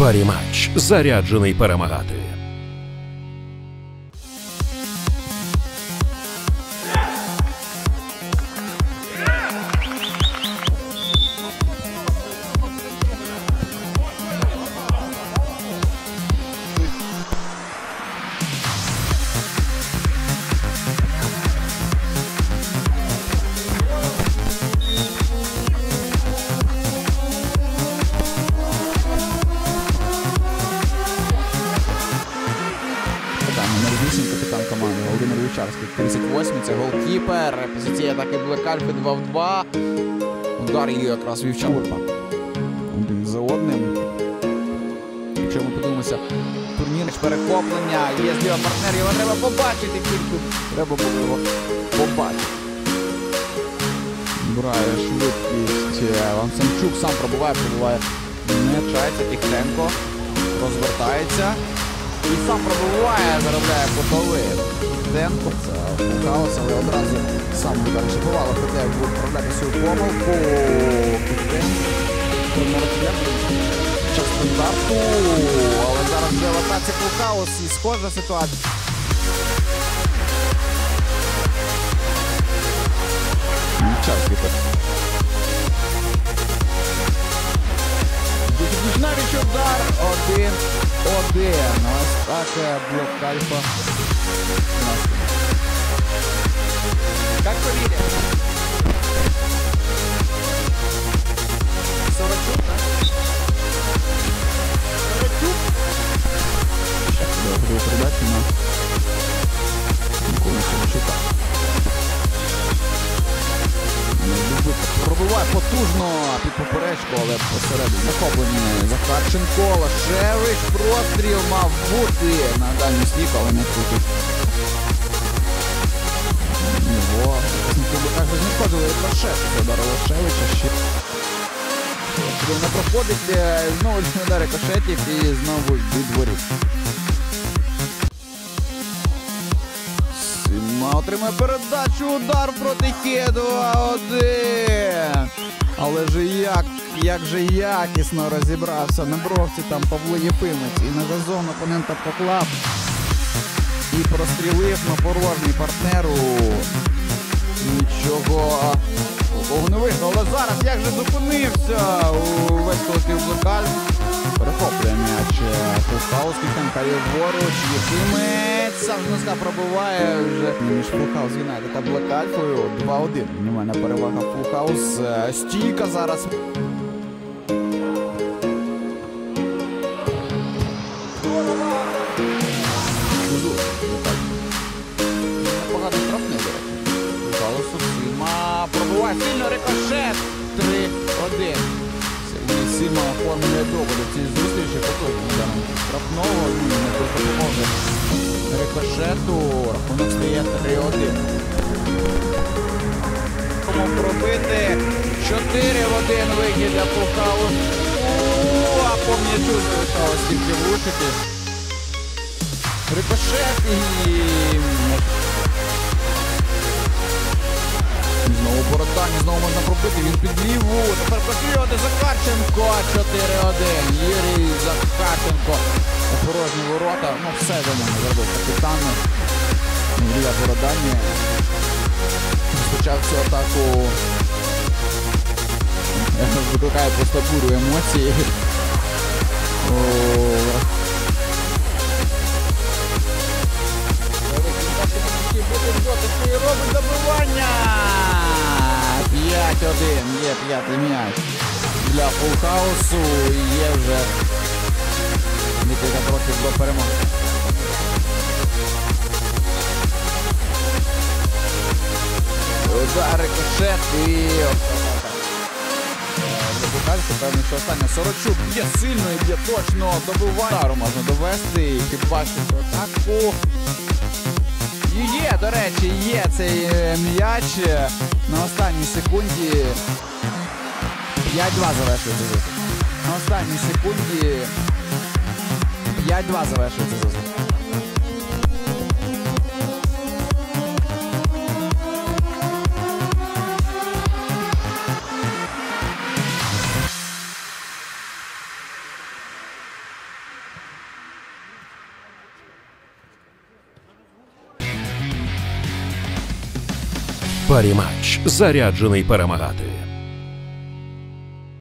Парі матч. Заряджений перемагати. Капітан команди Володимир Вівчарський, 38-й, це голкіпер. Позиція атаки Блек Альфи 2 в 2. Удар є якраз Вівчарський. Один за одним. Якщо ми подивимося, турнір, перехоплення, є зліва партнер, його треба побачити тільки. Треба було його побачити. Брає швидкість. Ланцемчук сам пробуває, не чається, тихенько, розвертається. І сам пробиває, заробляє кутовий. Денко, це Фулхаус, але одразу сам удар шипувало, хоча буде вправляти свою помилку. Час стандарту, але зараз вже в атаці Фулхаус і схожа ситуація. Вівчарський так. Навіть удар 1-1. Ось так Блек Альфа. Как повели? Сорочук, да? Сорочук? Сейчас я буду передачу на Миколу Сорочука. Пробиває потужно під поперечку, але посередині. Захоплені Захарченко, Лашевич, простріл мав бути на дальній стійку, але не крутить. Його не знаходили рикошет, ударив Лашевича ще. Не проходить, знову удар рикошетів і знову від воріт. Отримає передачу, удар проти Хеду 2-1. Але ж як же якісно розібрався на бровці там Павло Єфимець. І на газон опонента поклав. І прострілив на порожній партнеру. Нічого не вийшло. Але зараз як же зупинився увесь колектив Блек Альфа. Перехоплює м'яч Фулхаус, Кітенка ліворуч, Єфимець. Савжноска пробиває вже між Фулхаус Юнайтед та Блек Альфою. 2-1. Мінімальна перевага Фулхаус. Стійка зараз. Непоганий штрафний, до речі. Фулхаусу Сима пробиває сильно, рикошет. 3-1. Сима оформлює довго до цієї зустрічі, потім штрафного, не допоможе рикошету, рахунок стає 3-1. Кому пробити 4-1 вихід для Фулхаус. А по м'ячу залишалось тільки влучити. Рикошет і... Знову Бородань, знову можна пробити, він під ліву, тепер пострілювати Захарченко, 4-1, Юрій Захарченко, порожні ворота, ну все до мене зробив капітан, Юрія Бородані, розпочав цю атаку, викликає просто бурю емоцій. Робить добивання! 5-1, є п'ятий м'яч для Фулхаусу, є вже декілька кроків до перемоги. Удар, рикошет і Фулхаусу, певно, що останнє. Сорочук б'є сильно і б'є точно, добивання. Удару можна довести, хіба що атаку. І є, до речі, є цей м'яч на останній секунді. 5-2 завершується зустріч. На останній секунді 5-2 завершується зустріч. Паріматч. Заряджений перемагати.